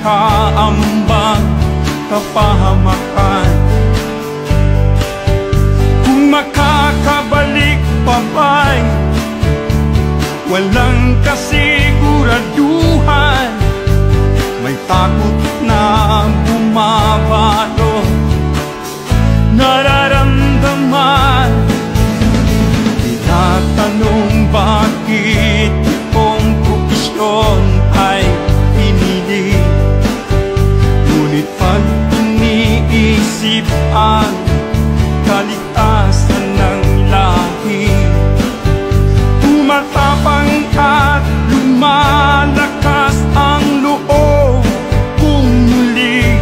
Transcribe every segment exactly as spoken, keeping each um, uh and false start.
kaambang kapahamakan. Kung makakabalik pa ba'y walang kasiguraduhan, may takot na bumabalo nararamdaman. Tinatanong bakit itong profesyon ay pinili, ngunit pag iniisip ang kaligtasan ng lahi, tumatapang at lumalakas ang loob kung muli,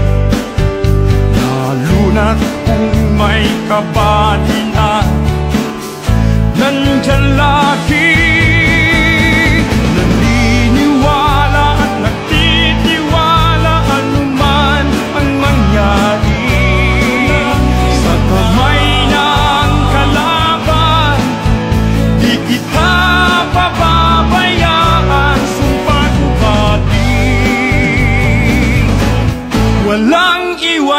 lalo na't kung may kabali na nandyan lagi. Naniniwala at nagtitiwala anuman ang mangyari, sa kamay ng kalaban di kita pababayaan. Sumpah ko bati, walang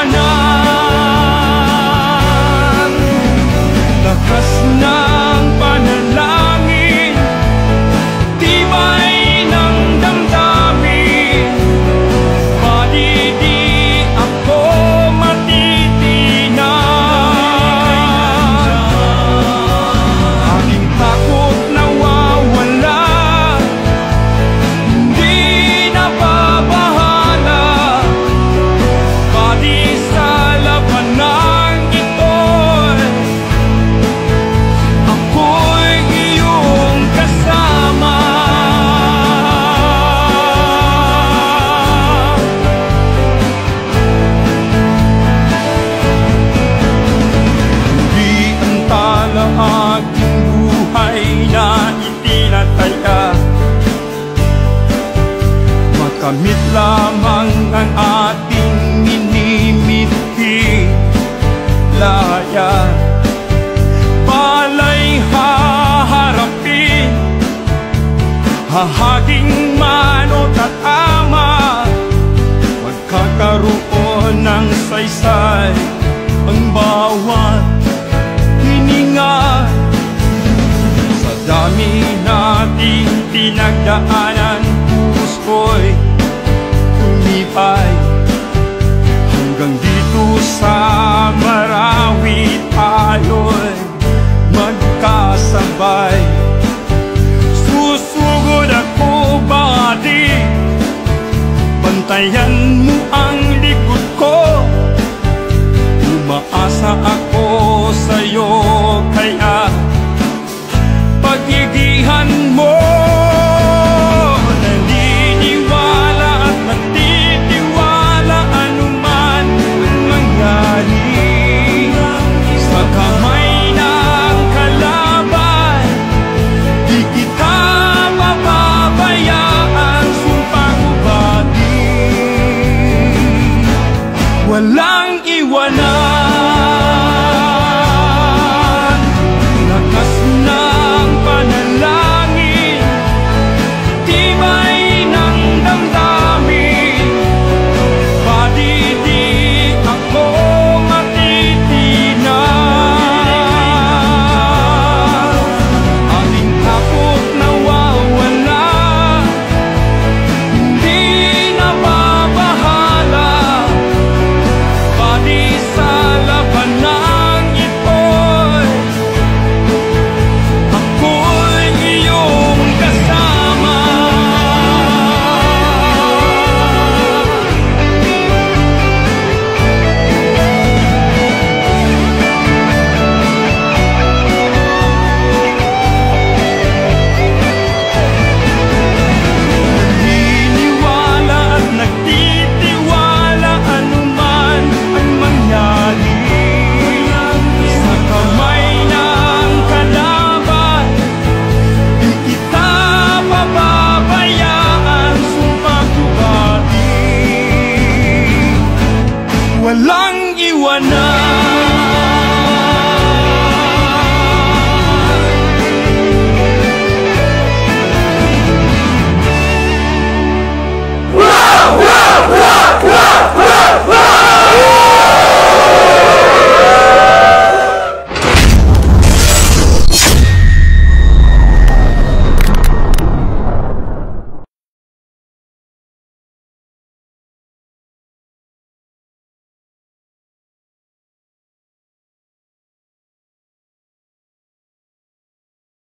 iwanan, lakas ng panalangin, tibay ng damdamin, pati di ako matitinan. Aking takot nawawala, hindi nababahala, pati sa labanan ito'y ako'y iyong kasama. Hindi antala aking buhay na itinataya, makamit lamang ang ating minimithi. Laya pala'y haharapin, hahaging manot at ama, magkakaroon ng saysay ang bawat hininga. Sa dami nating pinagdaanan, puso ko'y tumibay, hanggang dito sa Marawi tayo'y magkasabay. Susugod ako bati, bantayan mo ang likod ko, umaasa ako sa'yo, kaya pagigihan mo. Naniniwala at nagtitiwala anuman ang mangyari, sa kamay ng kalaban di kita mapabayaan. Sumpah ko bati, wala